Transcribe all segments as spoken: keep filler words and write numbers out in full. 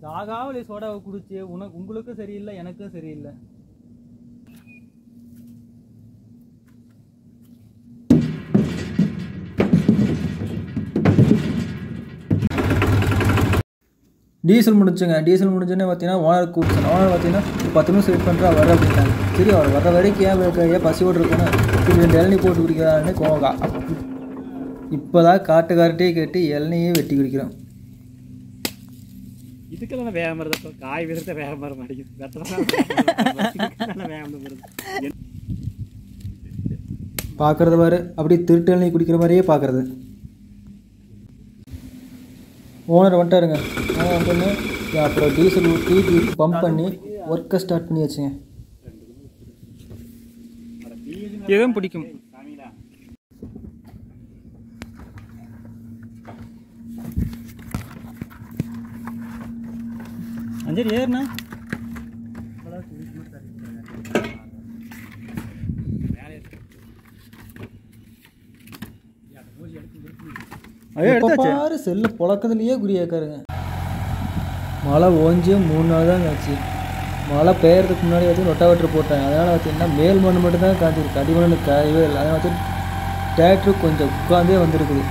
சாகாவளி சோடாவை குடிச்சு உனக்கு உங்களுக்கும் சரியில்லை எனக்கும் சரியில்லை. டீசல் முடிச்சுங்க. டீசல் முடிஞ்சோன்னே பார்த்தீங்கன்னா ஓனர் கூப்பிட்டு ஓனர் பார்த்தீங்கன்னா பத்து நிமிஷம் வெயிட் பண்ணுறா வர அப்படின்னாங்க. சரி அவர் வர்ற வரைக்கும் ஏன் ஏன் பசியோடு இருக்கணும், சரி ரெண்டு இளநீ போட்டு குடிக்கிறான்னு கோவகா. இப்போ தான் காட்டுக்கார்ட்டே கேட்டு இளநியே வெட்டி குடிக்கிறோம். இதுக்கெல்லாம் வேகம் வருது, காய் விதத்தை வேகம் வர மாட்டேங்குது. பார்க்குறது பாரு அப்படி திருட்டு இளநீ குடிக்கிற மாதிரியே பார்க்குறது. ஓனர் வந்துட்டாருங்க. ஓனர் வந்துன்னு அப்புறம் டீசல் ஊற்றி பம்ப் பண்ணி ஒர்க்கை ஸ்டார்ட் பண்ணி வச்சுங்க. எதுவும் பிடிக்கும். அஞ்சரி ஏறுண்ணா. பாரு செல்லு புழக்கத்துலேயே குறியாக்காருங்க. மழை ஓஞ்சி மூணு நாள் தான் ஆச்சு. மழை பெய்யறதுக்கு முன்னாடி வந்து ரொட்டாவேட்டர் போட்டாங்க. அதனால் பார்த்தீங்கன்னா மேல் மண் மட்டும் தான் காய்ச்சிருக்கு, அடிமண்ணு காயவே இல்லை. அதனால் பார்த்து டிராக்டர் கொஞ்சம் உட்காந்தே வந்துருக்குது.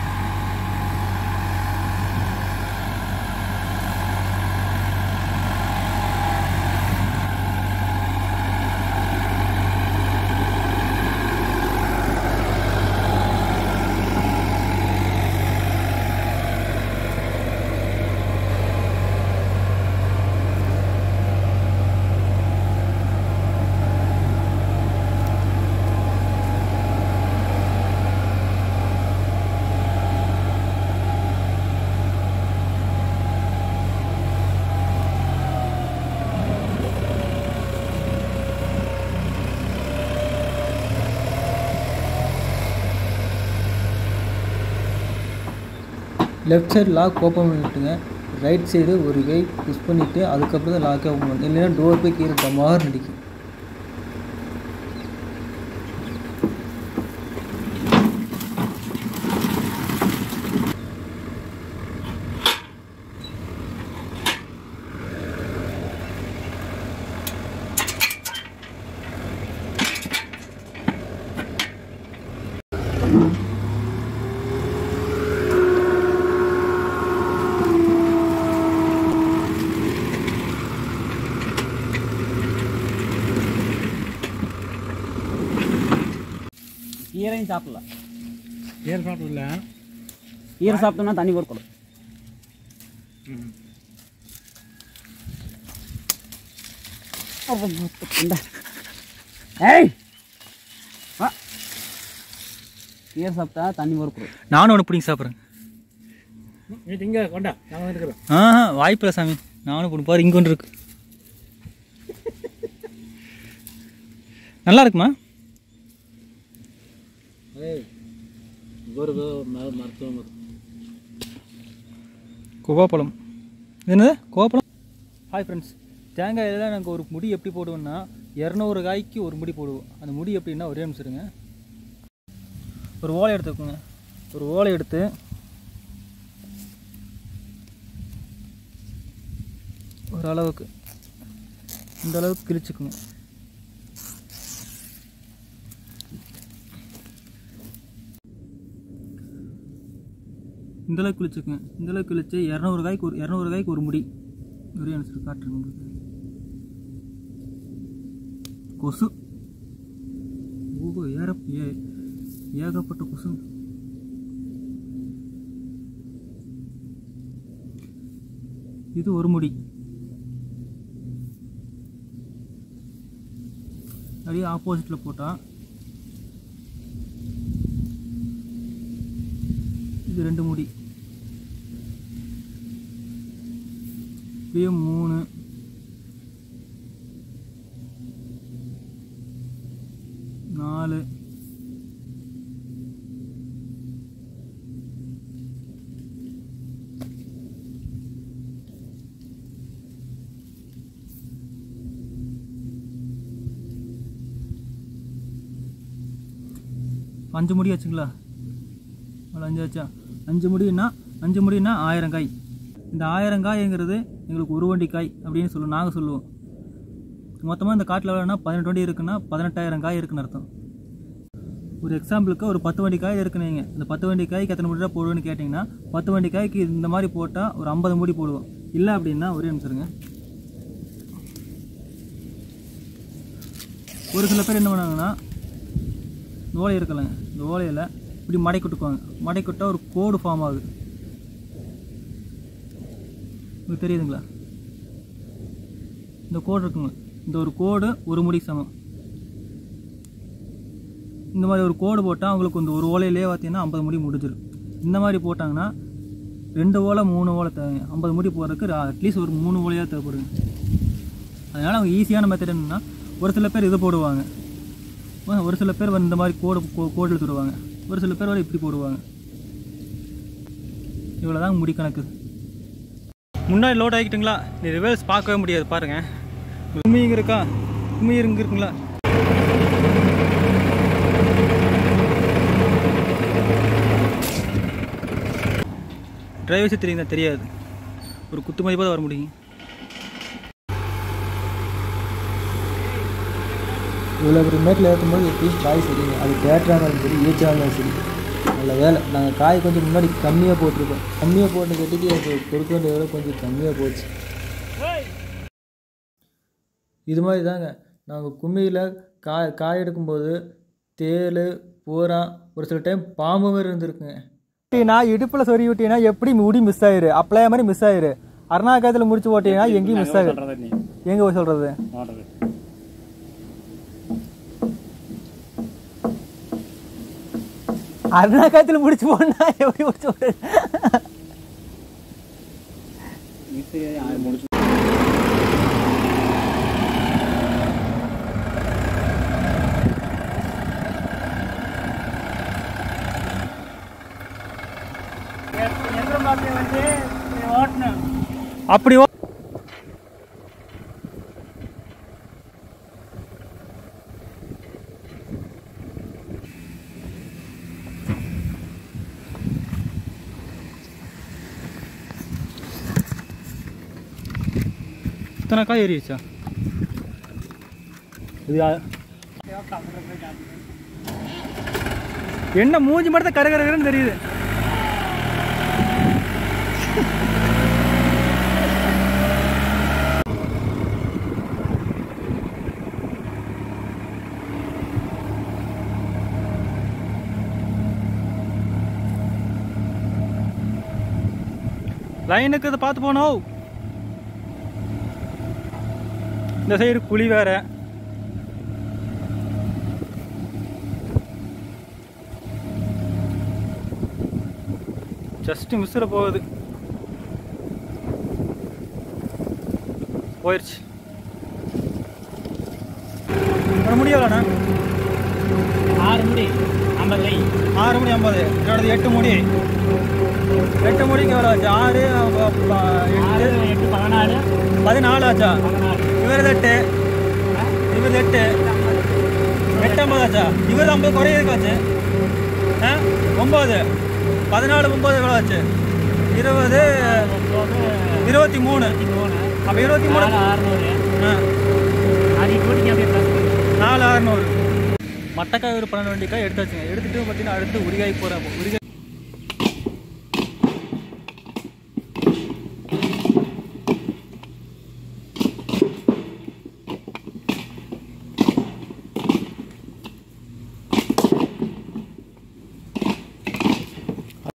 லெஃப்ட் சைடு லாக் ஓப்பன் பண்ணிவிட்டுங்க. ரைட் சைடு ஒரு கை புஷ் பண்ணிவிட்டு அதுக்கப்புறம் தான் லாக்கே ஓப்பன் பண்ணணும். இல்லைன்னா டோர் போய் கீழே டமார் நடிக்கும். ஈரையும் சாப்பிடலாம். ஈர சாப்பிடல. ஈர சாப்பிட்டோம்னா தண்ணி கொடுக்கணும். ஏய் ஈர சாப்பிட்டா தண்ணி கொடுக்கணும். நானும் ஒன்று பிடிங்க சாப்பிட்றேன். இங்கே கொண்டா நான் இருக்கிறேன். ஆ வாய்ப்பில்லை சாமி, நானும் பிடி பாரு இங்கே ஒன்று இருக்கு. நல்லா இருக்குமா? கோவாப்பழம் என்னது கோவாப்பழம். ஹாய் ஃப்ரெண்ட்ஸ், தேங்காயில் நாங்கள் ஒரு முடி எப்படி போடுவோம்னா இரநூறு காய்க்கு ஒரு முடி போடுவோம். அந்த முடி எப்படின்னா ஒரே நிமிஷம் இருங்க. ஒரு ஓலை எடுத்துக்கோங்க. ஒரு ஓலை எடுத்து ஒரு அளவுக்கு இந்த அளவுக்கு கிழிச்சுக்குங்க. இந்தளவுக்கு கிழிச்சுக்குங்க. இந்தளவுக்கு கிழிச்சு இரநூறு காய்க்கு ஒரு இரநூறு காய்க்கு ஒரு முடி ஒரே நிமிஷம் காட்டுறேன் உங்களுக்கு. கொசு ஓ ஏற ஏ ஏகப்பட்ட கொசு. இது ஒரு முடி. அப்படியே ஆப்போசிட்டில் போட்டால் இது ரெண்டு முடி. இப்படியே மூணு நாலு அஞ்சு முடி ஆச்சுங்களா? அவ்வளோ அஞ்சு ஆச்சா? அஞ்சு முடின்னா அஞ்சு முடின்னா ஆயிரம் காய். இந்த ஆயிரம் காய்ங்கிறது எங்களுக்கு ஒரு வண்டி காய் அப்படின்னு சொல்லுவோம், நாங்கள் சொல்லுவோம். மொத்தமாக இந்த காட்டில் எவ்வளோனா பதினெட்டு வண்டி இருக்குன்னா பதினெட்டாயிரம் காய் இருக்குன்னு அர்த்தம். ஒரு எக்ஸாம்பிளுக்கு ஒரு பத்து வண்டி காய் இருக்குன்னு வைங்க. இந்த பத்து வண்டி காய்க்கு எத்தனை மூடி தான் போடுவோன்னு கேட்டிங்கன்னா பத்து வண்டி காய்க்கு இந்த மாதிரி போட்டால் ஒரு ஐம்பது மூடி போடுவோம். இல்லை அப்படின்னா ஒரே நிமிஷருங்க. ஒரு சில பேர் என்ன பண்ணாங்கன்னா இந்த ஓலை இருக்கலைங்க, இந்த ஓலையில் இப்படி மடை கொட்டுக்குவாங்க. மடை கொட்டால் ஒரு கோடு ஃபார்ம் ஆகுது. உங்களுக்கு தெரியுதுங்களா? இந்த கோடு இருக்குங்க, இந்த ஒரு கோடு ஒரு முடி சமம். இந்த மாதிரி ஒரு கோடு போட்டால் அவங்களுக்கு இந்த ஒரு ஓலையிலே பார்த்தீங்கன்னா ஐம்பது முடி முடிஞ்சிடும். இந்த மாதிரி போட்டாங்கன்னா ரெண்டு ஓலை மூணு ஓலை தேவைங்க. ஐம்பது முடி போகிறதுக்கு அட்லீஸ்ட் ஒரு மூணு ஓலையாக தேவைப்படுங்க. அதனால் அவங்க ஈஸியான மெத்தட் என்னென்னா ஒரு சில பேர் இதை போடுவாங்க, ஒரு சில பேர் இந்த மாதிரி கோடு கோடு எடுத்துடுவாங்க, ஒரு சில பேர் வரை இப்படி போடுவாங்க. இவ்வளோ தாங்க முடி கணக்கு. முன்னாடி லோட் ஆகிக்கிட்டுங்களா? நீ ரிவர்ஸ் பார்க்கவே முடியாது பாருங்கள். கும்மி இங்கே இருக்கா? கும்மி இங்கே இருக்குங்களா? டிரைவர்ஸு தெரியுங்க, தெரியாது. ஒரு குத்து மதிப்பாக தான் வர முடியும். இவ்வளோ ஒரு மேட்டில் ஏற்றும்போது எப்படியும் காய் சரிங்க. அது தேட்டராக இருந்தாலும் சரி, ஏச்சாக இருந்தாலும் சரி. நல்ல வேலை நாங்கள் காய் கொஞ்சம் முன்னாடி கம்மியாக போட்டிருக்கோம். கம்மியாக போட்டு கட்டிட்டு எனக்கு கொடுக்க வேண்டிய விட கொஞ்சம் கம்மியாக போச்சு. இது மாதிரி தாங்க நாங்கள் கும்மியில் காய் காய் எடுக்கும்போது தேள் பூரா ஒரு சில டைம் பாம்பு மாதிரி இருந்துருக்குங்க. நான் இடுப்பில் சொறி விட்டீங்கன்னா எப்படி முடி மிஸ் ஆயிரு, அப்படியே மாதிரி மிஸ் ஆயிரு. அருணாக்காயத்தில் முடிச்சு போட்டீங்கன்னா எங்கேயும் மிஸ் ஆயிரு. எங்கே போய் சொல்கிறது? அருணாக்காயத்தில் முடிச்சு போனா எப்படி முடிச்சு போட்டு அப்படி இத்தனை காய் ஏறிடுச்சா? இது என்ன மூஞ்சி மட்டும் தான் கரகரன்னு தெரியுது. லைனுக்கு இதை பார்த்து போனோம். இந்த சைடு குழி வேற. ஜஸ்ட் மிஸ்ஸில் போகுது, போயிடுச்சு. ஒரு முடியலண்ணா ஆறு முடி ஐம்பது லை ஆறு முடி ஐம்பது என்னோடது எட்டு முடி. எட்டு முடிக்கு எவ்வளோ ஆச்சு? ஆறு ஆறு எட்டு பதினாலு பதினாலு ஆச்சா? இவர் எட்டு இவர் எட்டு எட்டு ஐம்பது ஆச்சா? இவர் ஐம்பது குறையிருக்காச்சு. ஆ ஒம்பது பதினாலு ஒம்பது எவ்வளோ ஆச்சு? இருபது இருபத்தி மூணு. அப்போ இருபத்தி மூணு அறுநூறு. ஆ நாலு நாலு அறுநூறு. மட்டக்காய் ஒரு பன்னெண்டு வண்டிக்காய் எடுத்தாச்சுங்க. எடுத்துகிட்டு பார்த்தீங்கன்னா அடுத்து உரிகாய் போகிறேன். உரிகாய்